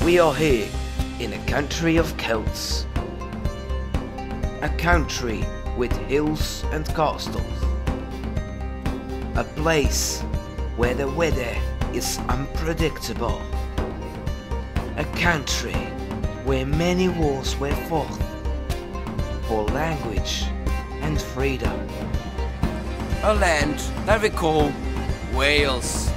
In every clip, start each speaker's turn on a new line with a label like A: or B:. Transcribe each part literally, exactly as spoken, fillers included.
A: We are here in a country of Celts. A country with hills and castles. A place where the weather is unpredictable. A country where many wars were fought for language and freedom.
B: A land that we call Wales.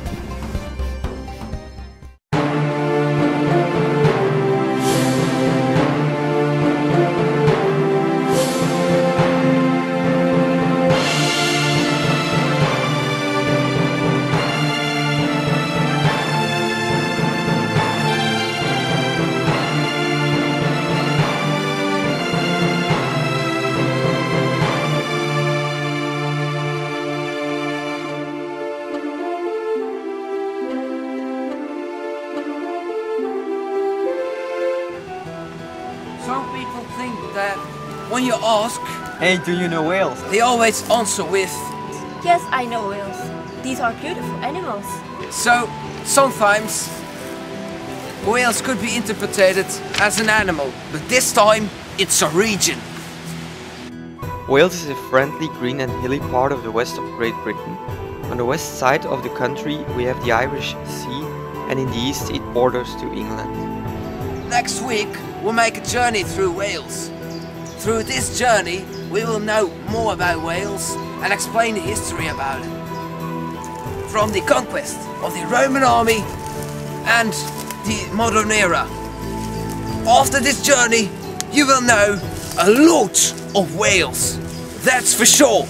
B: Some people think that when you ask,
C: "Hey, do you know Wales?"
B: they always answer with,
D: Yes, I know whales. These are beautiful animals.
B: so sometimes Wales could be interpreted as an animal, but this time it's a region.
C: Wales is a friendly, green and hilly part of the west of Great Britain. On the west side of the country we have the Irish Sea, and in the east it borders to England.
B: Next week we'll make a journey through Wales. Through this journey we will know more about Wales and explain the history about it. From the conquest of the Roman army and the modern era. After this journey you will know a lot of Wales, that's for sure.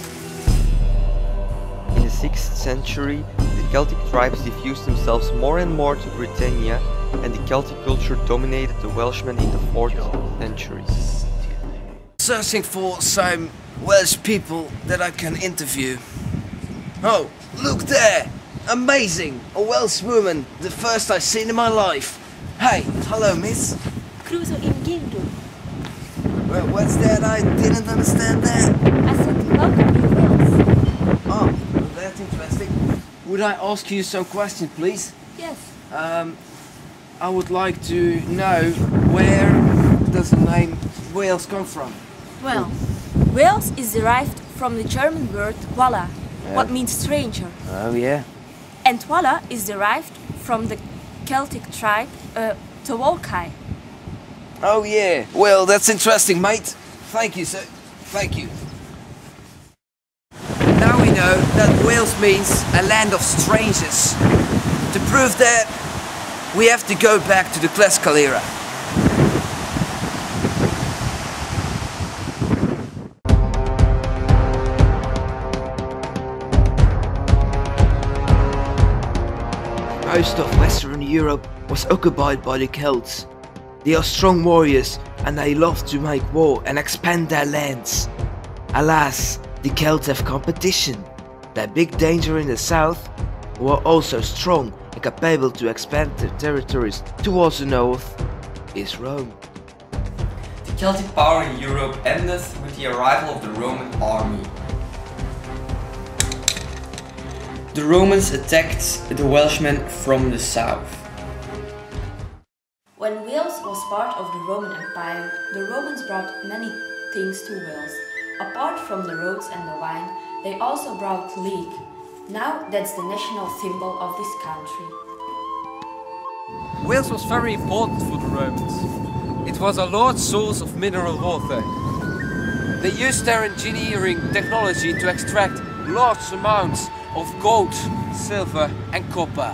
C: In the sixth century, the Celtic tribes diffused themselves more and more to Britannia, and the Celtic culture dominated the Welshmen in the fourth century.
B: Searching for some Welsh people that I can interview. Oh, look there! Amazing! A Welsh woman, the first I've seen in my life. Hey, hello miss.
D: Cruzo in Gildu.
B: Well, what's that? I didn't understand that.
D: I said welcome to Wales.
B: Oh, well, that's interesting. Would I ask you some questions, please?
D: Yes.
B: Um, I would like to know where does the name Wales come from?
D: Well, Wales is derived from the German word walla,
B: Yeah.
D: what means stranger.
B: Oh yeah.
D: And walla is derived from the Celtic tribe uh, Tawalkai.
B: Oh yeah. Well, that's interesting, mate. Thank you, sir. Thank you. Now we know that Wales means a land of strangers. To prove that, we have to go back to the classical era.
A: Most of Western Europe was occupied by the Celts. They are strong warriors and they love to make war and expand their lands. Alas, the Celts have competition. Their big danger in the south, who are also strong and capable to expand their territories towards the north, is Rome.
C: The Celtic power in Europe ended with the arrival of the Roman army. The Romans attacked the Welshmen from the south.
D: When Wales was part of the Roman Empire, the Romans brought many things to Wales. Apart from the roads and the wine, they also brought leek. Now that's the national symbol of this country.
B: Wales was very important for the Romans. It was a large source of mineral water. They used their engineering technology to extract large amounts of gold, silver and copper.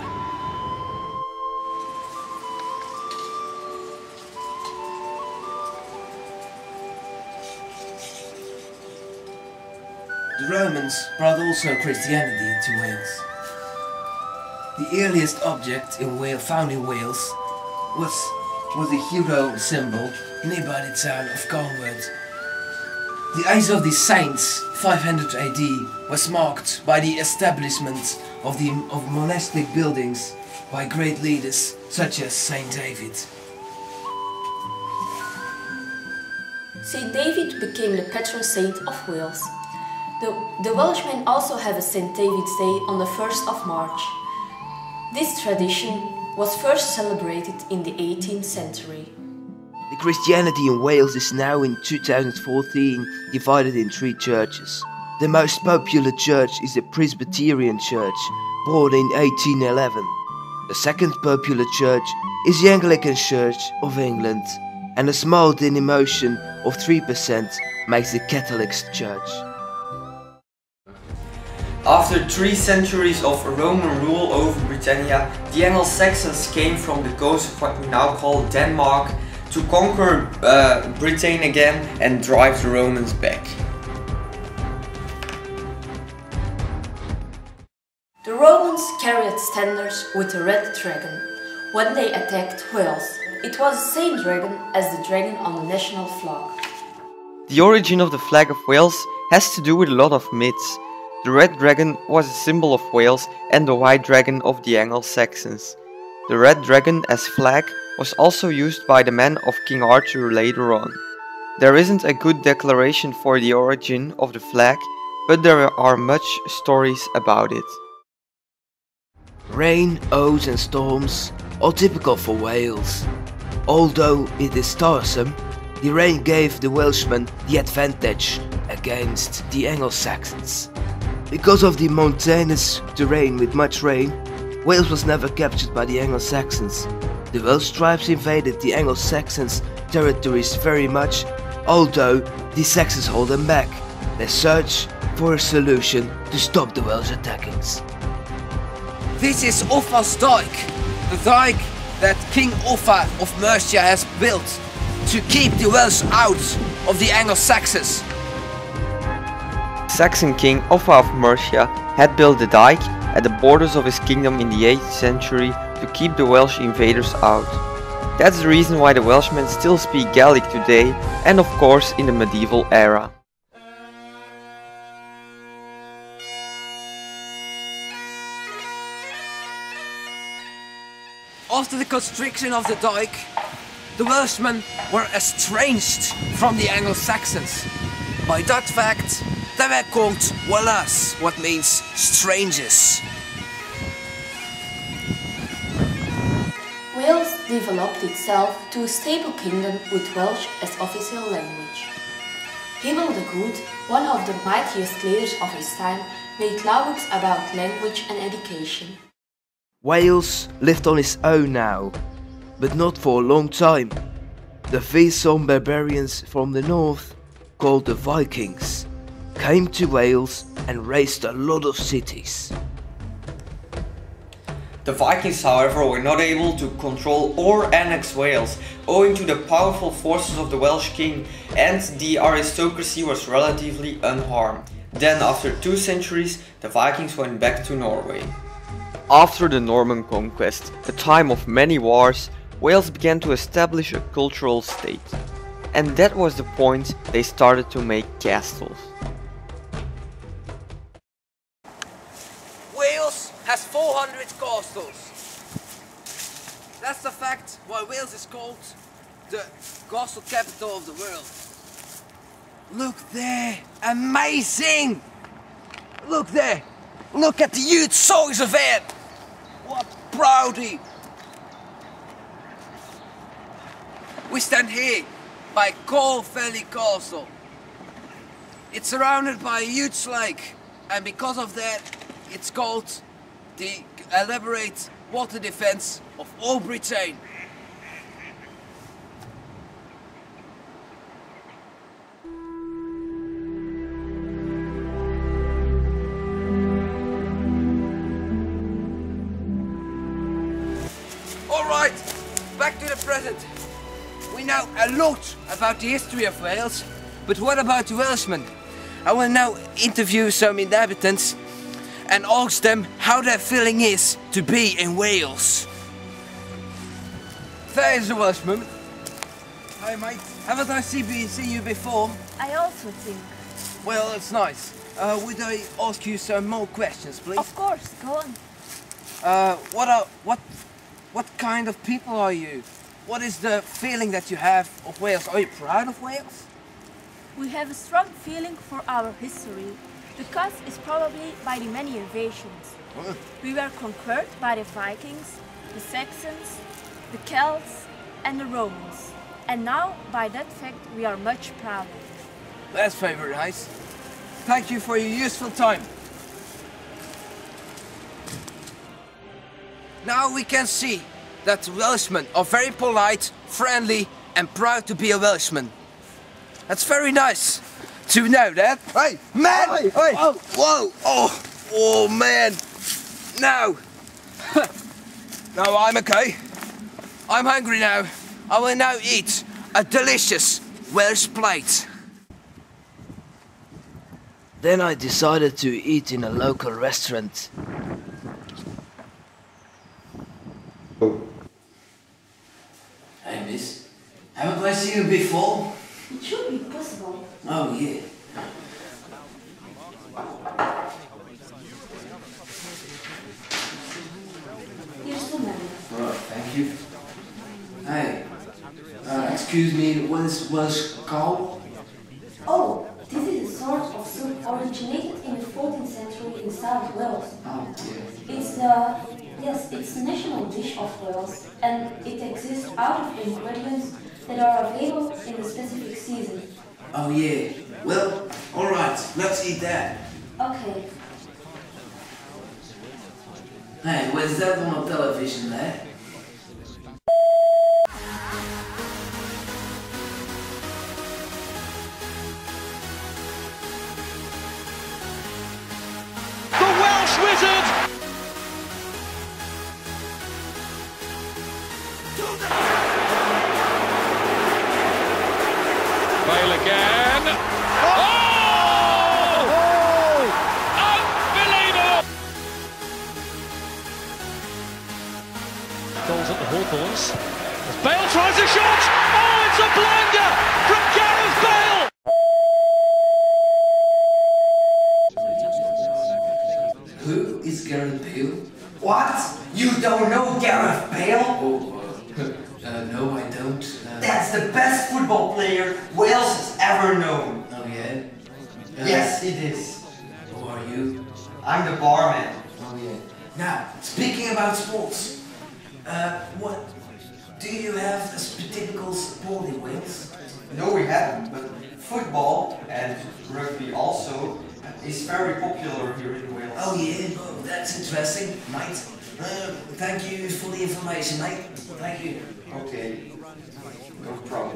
B: The Romans brought also Christianity into Wales. The earliest object in Wales, found in Wales was, was a hero symbol nearby the town of Calnwood. The Age of the Saints, five hundred A D, was marked by the establishment of, the, of monastic buildings by great leaders such as Saint David.
D: Saint David became the patron saint of Wales. The, the Welshmen also have a Saint David's Day on the first of March. This tradition was first celebrated in the eighteenth century.
A: The Christianity in Wales is now in two thousand fourteen divided in three churches. The most popular church is the Presbyterian Church, born in eighteen eleven. The second popular church is the Anglican Church of England, and a small denomination of three percent makes the Catholic Church.
C: After three centuries of Roman rule over Britannia, the Anglo-Saxons came from the coast of what we now call Denmark to conquer uh, Britain again and drive the Romans back.
D: The Romans carried standards with a red dragon when they attacked Wales. It was the same dragon as the dragon on the national flag.
C: The origin of the flag of Wales has to do with a lot of myths. The red dragon was a symbol of Wales and the white dragon of the Anglo-Saxons. The red dragon as flag was also used by the men of King Arthur later on. There isn't a good declaration for the origin of the flag, but there are much stories about it.
A: Rain, oats and storms are typical for Wales. Although it is tiresome, the rain gave the Welshmen the advantage against the Anglo-Saxons. Because of the mountainous terrain with much rain, Wales was never captured by the Anglo-Saxons. The Welsh tribes invaded the Anglo-Saxons' territories very much, although the Saxons hold them back. They search for a solution to stop the Welsh attackings.
B: This is Offa's dike, the dike that King Offa of Mercia has built to keep the Welsh out of the Anglo-Saxons.
C: Saxon king Offa of Mercia had built the dike at the borders of his kingdom in the eighth century to keep the Welsh invaders out. That's the reason why the Welshmen still speak Gaelic today and of course in the medieval era.
B: After the construction of the dike, the Welshmen were estranged from the Anglo-Saxons. By that fact, they were called Wallers, what means strangers.
D: Wales developed itself to a stable kingdom with Welsh as official language. Hybel the Good, one of the mightiest leaders of his time, made laws about language and education.
A: Wales lived on its own now, but not for a long time. The fearsome barbarians from the north, called the Vikings, came to Wales and razed a lot of cities.
C: The Vikings, however, were not able to control or annex Wales, owing to the powerful forces of the Welsh king, and the aristocracy was relatively unharmed. Then, after two centuries, the Vikings went back to Norway. After the Norman conquest, a time of many wars, Wales began to establish a cultural state. And that was the point they started to make castles.
B: Wales has four hundred castles. That's the fact why Wales is called the castle capital of the world. Look there, amazing! Look there, look at the huge size of it! What proudy! We stand here by Coal Valley Castle. It's surrounded by a huge lake, and because of that, it's called the elaborate water defense of all Britain. Alright, back to the present. We know a lot about the history of Wales, but what about the Welshmen? I will now interview some inhabitants and ask them how their feeling is to be in Wales. There is a Welshman. Hi mate, haven't I seen you before?
E: I also think.
B: Well, it's nice. Uh, would I ask you some more questions, please?
E: Of course, go on.
B: Uh, what are, what, what kind of people are you? What is the feeling that you have of Wales? Are you proud of Wales?
E: We have a strong feeling for our history. The cause is probably by the many invasions.
B: Huh?
E: We were conquered by the Vikings, the Saxons, the Celts and the Romans. And now, by that fact, we are much prouder.
A: That's very nice. Thank you for your useful time. Now we can see that Welshmen are very polite, friendly and proud to be a Welshman. That's very nice to know that. Hey, man! Hey, hey. Oh, whoa! Oh, oh, man! No! No, I'm okay. I'm hungry now. I will now eat a delicious Welsh plate. Then I decided to eat in a local restaurant.
B: Hey, miss. Haven't I seen you before?
D: It should be possible.
B: Oh, yeah.
D: Here's the menu.
B: Right, thank you. Hey, uh, excuse me, what is Welsh called?
D: Oh, this is a sort of soup originated in the fourteenth century in South Wales.
B: Oh, yeah.
D: It's the, yes, it's the national dish of Wales, and it exists out of the ingredients that are available in the specific season.
B: Oh, yeah. Well, alright, let's eat that.
D: Okay.
B: Hey, where's that on the television there?
F: The Welsh Wizard! Bale again. Oh! Oh! Unbelievable! Goals at the Hawthorns. As Bale tries a shot! Oh, it's a blinder from Gareth Bale!
B: Who is Gareth Bale?
C: What? You don't know Gareth Bale?
B: Oh, uh, uh, no, I don't. Uh,
C: That's the best football player Wales has ever known.
B: Oh, yeah? Uh,
C: Yes, it is.
B: Who are you?
C: I'm the barman.
B: Oh, yeah. Now, speaking about sports, uh, what, do you have a typical sport in Wales?
C: No, we haven't, but football and rugby also is very popular here in Wales.
B: Oh, yeah? Oh, that's interesting, mate. Uh, thank you for the information, mate. Thank you.
C: Okay, no problem.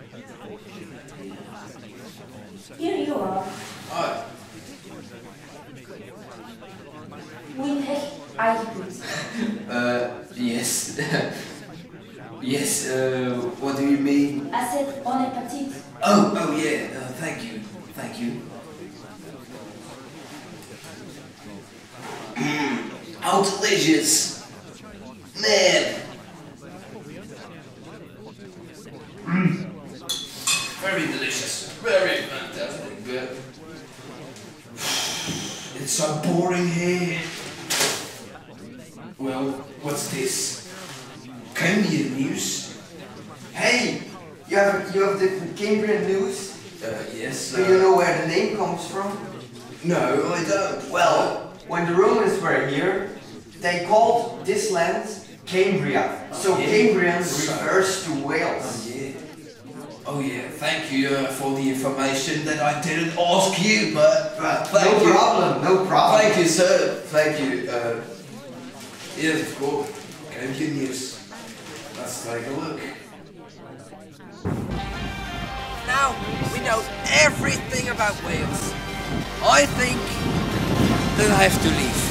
D: Here you are.
B: Oh,
D: Windheg items.
B: uh, yes. Yes, uh, what do you mean?
D: I said bon appetit.
B: Oh, oh yeah, uh, thank you, thank you. Mm, how delicious! Man! Mm. Very delicious, very fantastic. But it's so boring here. Well, what's this? Cambrian news?
C: Hey, you have you have the Cambrian news?
B: Uh, yes.
C: Do you know where the name comes from?
B: No, I don't.
C: Well, when the Romans were here, they called this land Cambria. So
B: Yeah.
C: Cambrian
B: So-
C: refers to
B: Oh
C: Wales.
B: yeah. Oh yeah. Thank you uh, for the information that I didn't ask you, but uh, thank
C: No
B: you.
C: problem, no problem.
B: Thank you, sir. Thank you. Uh, yes, of course. Cambrian news. Let's take a look.
A: Now we know everything about Wales. I think that I have to leave.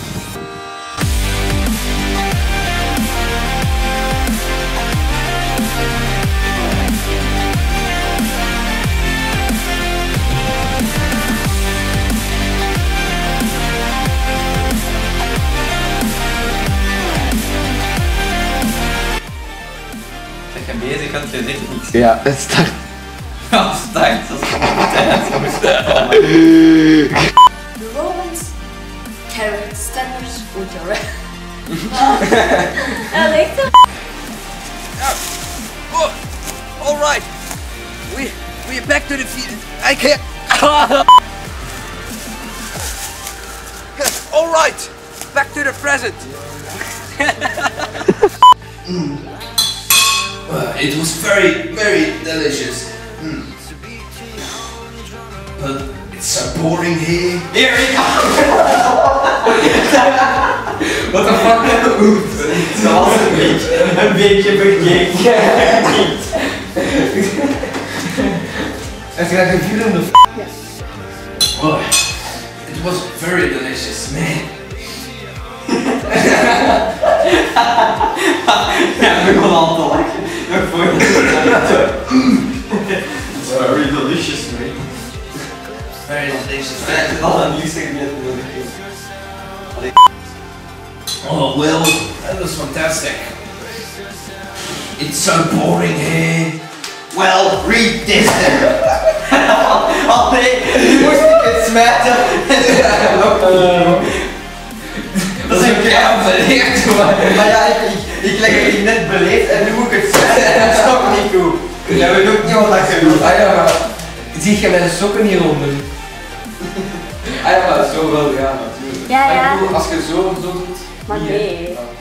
C: Ik heb bezig, ik had je echt niks.
G: Ja, het start.
C: Ja, start, dat is gewoon
D: The Romans carried standards with the red. I like that.
A: Oh, all right. We we're back to the field. I can't. All right. Back to the present.
B: Mm. Uh, it was very, very delicious. Mm. But it's so boring here.
C: Here we go!
B: What the fuck?
C: Dat was een beetje, een beetje vergeten.
B: Heb je like a film of
E: Yes.
B: Oh, it was very delicious, man.
C: Ja, we begonnen al te lachen. Nog voordat It's very delicious, man.
B: Very delicious.
C: Al een nieuws zeggen net wilde geven.
B: Oh well, that was fantastic. It's so boring here.
C: Well, read this then. Oh nee, nu moest ik het smijten. Dat is een keihard. Maar ja, ik, ik, ik leg het hier net beleefd en nu moet ik het smijten en dat is toch niet goed. Ja, we doen niet wat dat je doet.
B: Ah ja, maar zie je mijn sokken hieronder? Ah ja, maar zo wel, ja natuurlijk.
E: Ja,
B: Maar ik
E: ja.
B: bedoel, als je zo zo doet.
E: Maar
B: hier.
E: nee.
B: Ja.